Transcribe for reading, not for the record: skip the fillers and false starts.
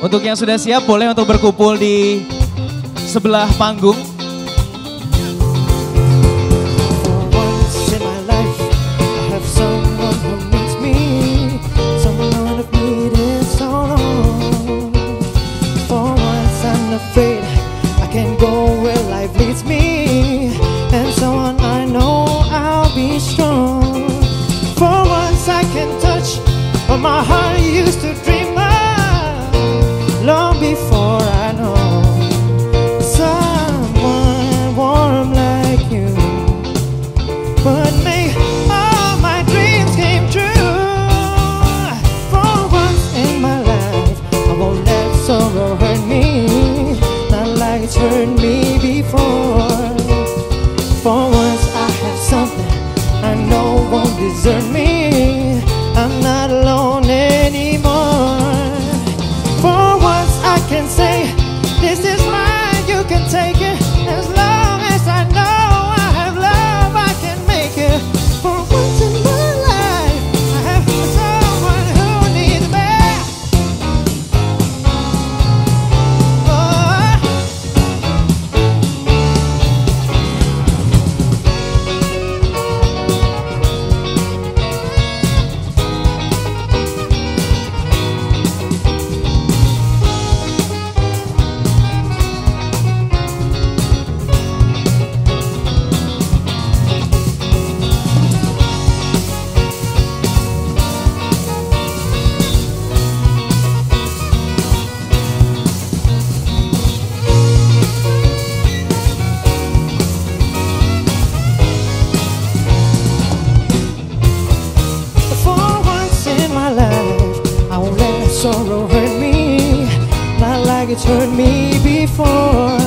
Untuk yang sudah siap boleh untuk berkumpul di sebelah panggung. My heart used to dream of long before I know someone warm like you would make all my dreams came true. For once in my life, I won't let sorrow hurt me, not like it's hurt me before. For once I have something I know won't desert me. I'm not alone anymore. For once I can say, this is mine, you can take it. As long as I know I have love, I can make it. For once in my life, I have someone who needs me. Sorrow hurt me, not like it's hurt me before.